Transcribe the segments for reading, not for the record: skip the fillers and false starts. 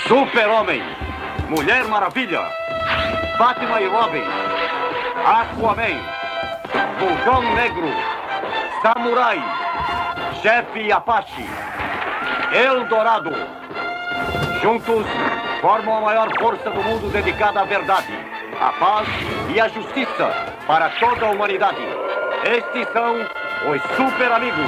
Super-Homem, Mulher Maravilha, Batman e Robin, Aquaman, Vulcão Negro, Samurai, Chefe Apache, Eldorado. Juntos formam a maior força do mundo dedicada à verdade, à paz e à justiça para toda a humanidade. Estes são os Super Amigos.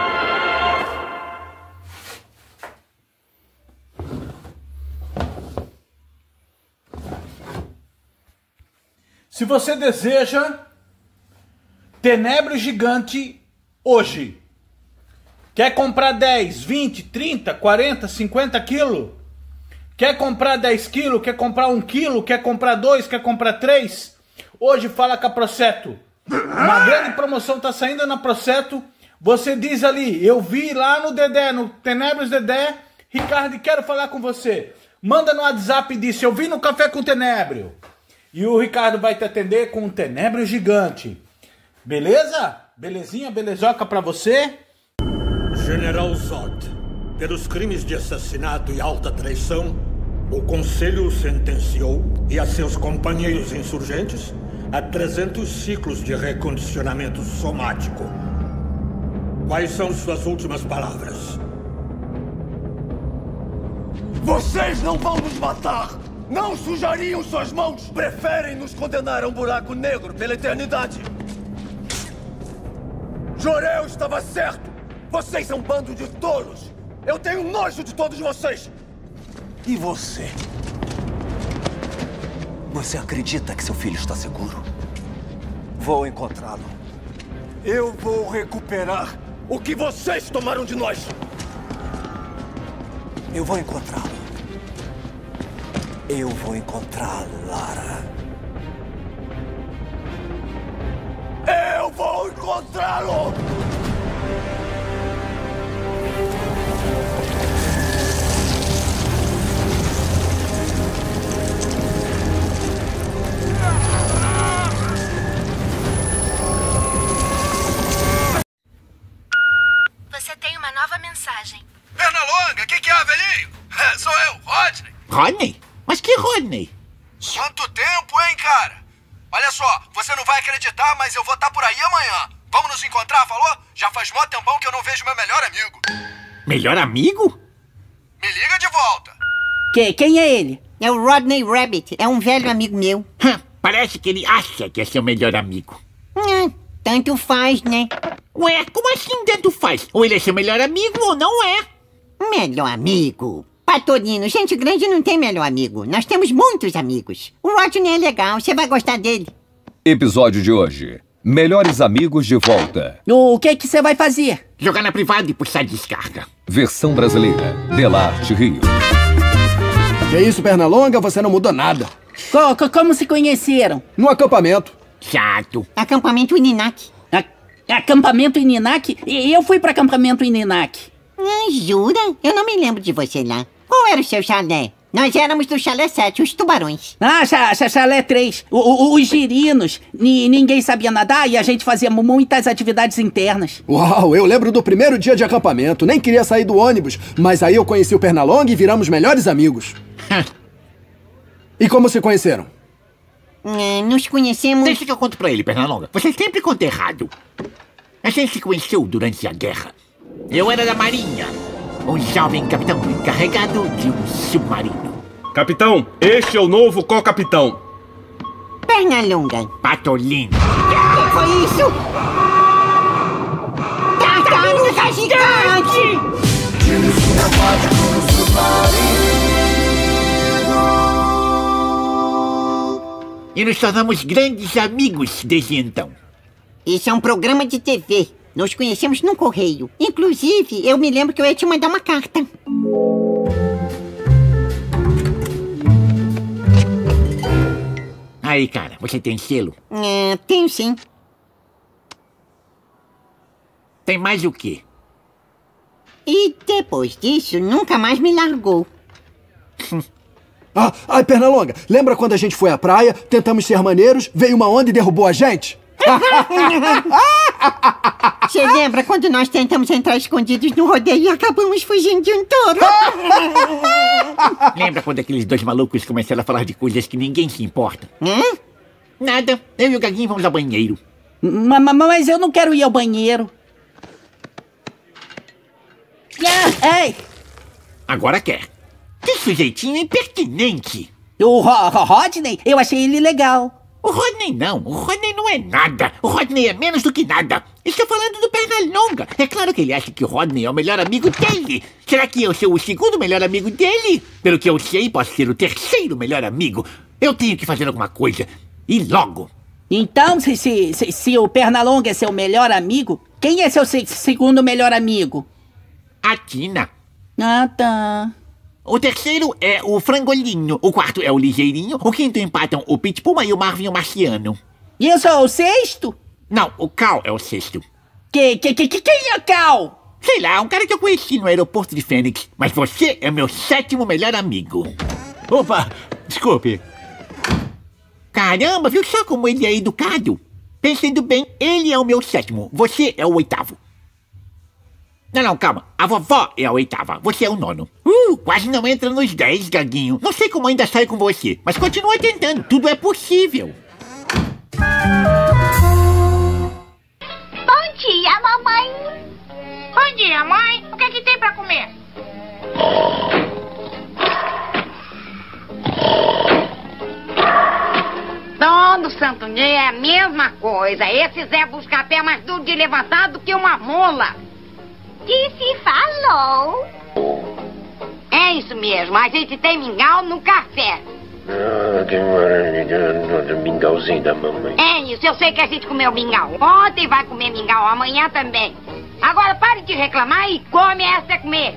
Se você deseja Tenebro Gigante hoje, quer comprar 10, 20, 30, 40, 50 quilos? Quer comprar 10 quilos? Quer comprar 1 quilo? Quer comprar 2? Quer comprar 3? Hoje fala com a Proceto. Uma grande promoção está saindo na Proceto. Você diz ali, eu vi lá no Dedé, no Tenebros Dedé, Ricardo, quero falar com você. Manda no WhatsApp e diz, eu vi no Café com Tenebro. E o Ricardo vai te atender com um Tenebro Gigante. Beleza? Belezinha, belezoca pra você? General Zod, pelos crimes de assassinato e alta traição, o Conselho sentenciou e a seus companheiros insurgentes a 300 ciclos de recondicionamento somático. Quais são suas últimas palavras? Vocês não vão nos matar! Não sujariam suas mãos! Preferem nos condenar a um buraco negro pela eternidade! Jor-El estava certo! Vocês são um bando de tolos! Eu tenho nojo de todos vocês! E você? Você acredita que seu filho está seguro? Vou encontrá-lo. Eu vou recuperar o que vocês tomaram de nós! Eu vou encontrá-lo. Eu vou encontrá-lo, Lara. Eu vou encontrá-lo! Você tem uma nova mensagem. Pernalonga, que é, velhinho? Sou eu, Rodney. Rodney? Mas que Rodney? Quanto tempo, hein, cara? Olha só, você não vai acreditar, mas eu vou estar por aí amanhã. Vamos nos encontrar, falou? Já faz mó tempão que eu não vejo meu melhor amigo. Melhor amigo? Me liga de volta. Quem é ele? É o Rodney Rabbit, é um velho amigo meu. Parece que ele acha que é seu melhor amigo. Tanto faz, né? Ué, como assim tanto faz? Ou ele é seu melhor amigo ou não é? Melhor amigo? Patolino, gente grande não tem melhor amigo. Nós temos muitos amigos. O Rodney é legal, você vai gostar dele. Episódio de hoje. Melhores amigos de volta. O que você vai fazer? Jogar na privada e puxar descarga. Versão brasileira. Delarte Rio. Que isso, Pernalonga? Você não mudou nada. Como se conheceram? No acampamento. Chato. Acampamento Ininak. Acampamento Ininak? Eu fui para acampamento Ininak. Jura? Eu não me lembro de você lá. Qual era o seu chalé? Nós éramos do chalé 7, os tubarões. Chalé 3. Os girinos. Ninguém sabia nadar e a gente fazia muitas atividades internas. Uau, eu lembro do primeiro dia de acampamento. Nem queria sair do ônibus, mas aí eu conheci o Pernalonga e viramos melhores amigos. E como se conheceram? Nos conhecemos... Deixa que eu conto pra ele, Pernalonga. Você sempre conta errado. A gente se conheceu durante a guerra. Eu era da Marinha. Um jovem capitão encarregado de um submarino. Capitão, este é o novo co-capitão. Pernalonga. Patolino. O que foi isso? Tartaruga gigante! E nos tornamos grandes amigos desde então. Isso é um programa de TV. Nos conhecemos num correio. Inclusive, eu me lembro que eu ia te mandar uma carta. Aí, cara, você tem selo? Tenho sim. Tem mais o quê? E depois disso, nunca mais me largou. Ai, Pernalonga, lembra quando a gente foi à praia, tentamos ser maneiros, veio uma onda e derrubou a gente? Você lembra quando nós tentamos entrar escondidos no rodeio e acabamos fugindo de um touro? Lembra quando aqueles dois malucos começaram a falar de coisas que ninguém se importa? Nada. Eu e o Gaguinho vamos ao banheiro. Mas eu não quero ir ao banheiro. Ei! Agora quer. Que sujeitinho impertinente. O Rodney? Eu achei ele legal. O Rodney não. O Rodney não é nada. O Rodney é menos do que nada. Estou falando do Pernalonga. É claro que ele acha que o Rodney é o melhor amigo dele. Será que eu sou o segundo melhor amigo dele? Pelo que eu sei, posso ser o terceiro melhor amigo. Eu tenho que fazer alguma coisa. E logo. Então, se o Pernalonga é seu melhor amigo, quem é seu segundo melhor amigo? A Tina. Ah, tá. O terceiro é o Frangolinho. O quarto é o Ligeirinho. O quinto empatam o Pitpuma e o Marvin o Marciano. E eu sou o sexto? Não, o Cal é o sexto. Quem é o Cal? Sei lá, um cara que eu conheci no aeroporto de Fênix. Mas você é meu sétimo melhor amigo. Opa, desculpe. Caramba, viu só como ele é educado? Pensando bem, ele é o meu sétimo. Você é o oitavo. Não, calma. A vovó é a oitava. Você é o nono. Quase não entra nos 10, Gaguinho. Não sei como ainda sai com você, mas continua tentando. Tudo é possível. Bom dia, mamãe. Bom dia, mãe. O que é que tem pra comer? Todo santo dia é a mesma coisa. Esse Zé Buscapé é mais duro de levantar do que uma mula. Que se falou? É isso mesmo, a gente tem mingau no café. Que maravilha, mingauzinho da mamãe. É isso, eu sei que a gente comeu mingau ontem, vai comer mingau amanhã também. Agora pare de reclamar e come essa comer.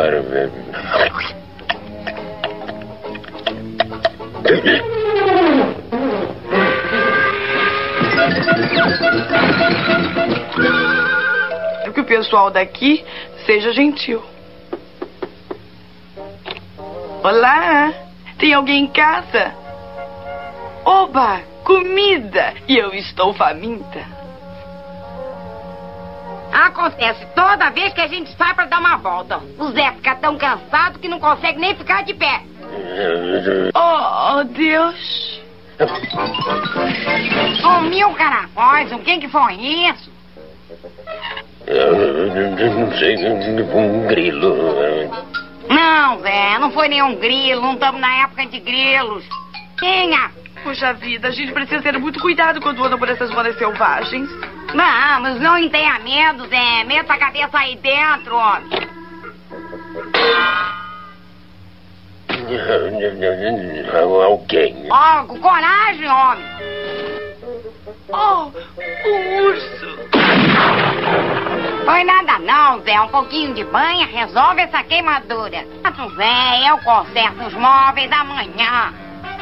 Que o pessoal daqui seja gentil. Olá, tem alguém em casa? Oba, comida! E eu estou faminta. Acontece toda vez que a gente sai pra dar uma volta. O Zé fica tão cansado que não consegue nem ficar de pé. Oh, Deus! Sumiu, caracóis, o que foi isso? Não sei, um grilo. Não, Zé, não foi nenhum grilo, não estamos na época de grilos. Tinha. Puxa vida, a gente precisa ter muito cuidado quando anda por essas zonas selvagens. Vamos, não tenha medo, Zé. Meta a cabeça aí dentro, homem. Alguém. Oh, com coragem, homem. Oh, o urso. Foi nada não, Zé. Um pouquinho de banha resolve essa queimadura. Zé, eu conserto os móveis amanhã.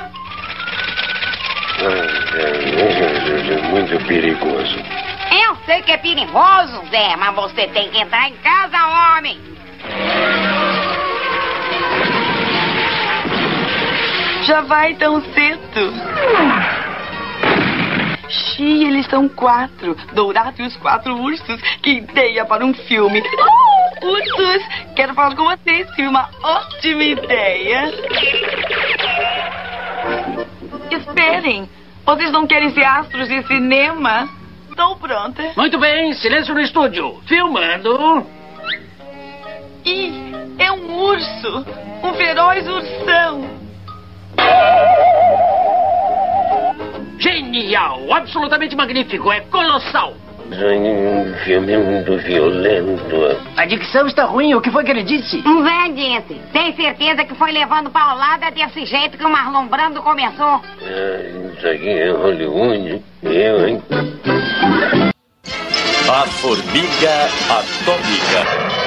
É muito perigoso. Eu sei que é perigoso, Zé, mas você tem que entrar em casa, homem. Já vai tão cedo. Xiii, eles são 4. Dourado e os 4 ursos. Que ideia para um filme. Ursos! Quero falar com vocês. Tive uma ótima ideia. Esperem. Vocês não querem ser astros de cinema? Estou pronta. Muito bem, silêncio no estúdio. Filmando. Ih, é um urso. Um feroz ursão. Genial! Absolutamente magnífico! É colossal! Um filme muito violento. A dicção está ruim. O que foi que ele disse? Zé disse. Tem certeza que foi levando paulada desse jeito que o Marlon Brando começou? Isso aqui é Hollywood. Eu, hein? A Formiga Atômica.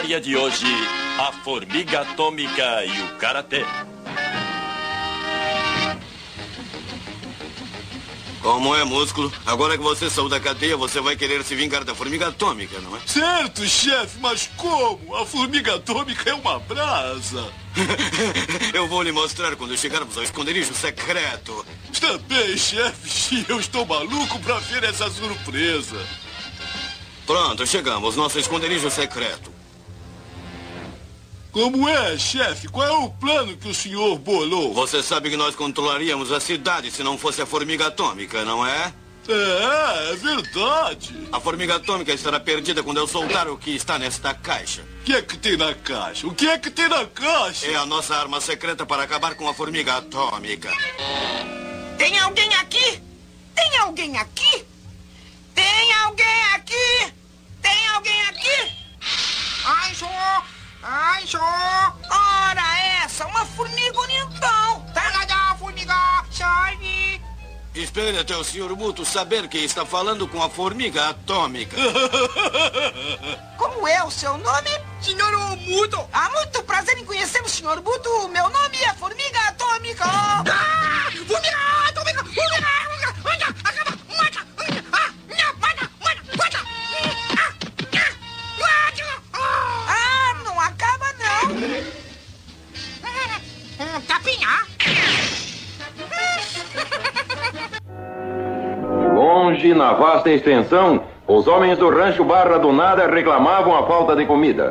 História de hoje, a formiga atômica e o karatê. Como é, Músculo? Agora que você saiu da cadeia, você vai querer se vingar da formiga atômica, não é? Certo, chefe, mas como? A formiga atômica é uma brasa. Eu vou lhe mostrar quando chegarmos ao esconderijo secreto. Está bem, chefe. Eu estou maluco pra ver essa surpresa. Pronto, chegamos. Nosso esconderijo secreto. Como é, chefe? Qual é o plano que o senhor bolou? Você sabe que nós controlaríamos a cidade se não fosse a formiga atômica, não é? É verdade. A formiga atômica estará perdida quando eu soltar o que está nesta caixa. O que é que tem na caixa? O que é que tem na caixa? É a nossa arma secreta para acabar com a formiga atômica. Tem alguém aqui? Tem alguém aqui? Tem alguém aqui? Tem alguém aqui? Ai, senhor! Ai, senhor! Ora essa, uma formiga então! Pega já, formiga! Sai! Espere até o Sr. Muto saber que está falando com a formiga atômica. Como é o seu nome? Senhor Muto! Ah, muito prazer em conhecer o Sr. Muto! Meu nome é Formiga Atômica! Ah! Formiga Atômica! Formiga Atômica! Acaba! Mata! Ah, não acaba não! Tapinha! Longe, na vasta extensão, os homens do rancho Barra do Nada reclamavam a falta de comida.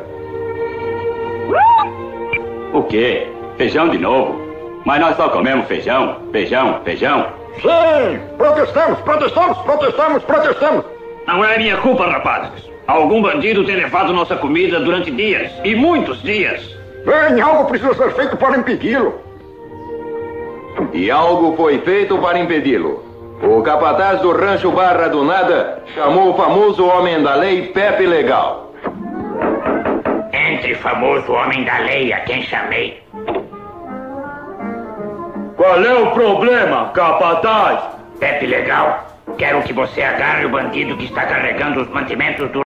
O quê? Feijão de novo? Mas nós só comemos feijão, feijão, feijão. Sim! Protestamos, protestamos, protestamos, protestamos! Não é minha culpa, rapazes. Algum bandido tem levado nossa comida durante dias, e muitos dias. Bem, algo precisa ser feito para impedi-lo. E algo foi feito para impedi-lo. O capataz do rancho Barra do Nada chamou o famoso homem da lei, Pepe Legal. Entre famoso homem da lei a quem chamei. Qual é o problema, capataz? Pepe Legal, quero que você agarre o bandido que está carregando os mantimentos do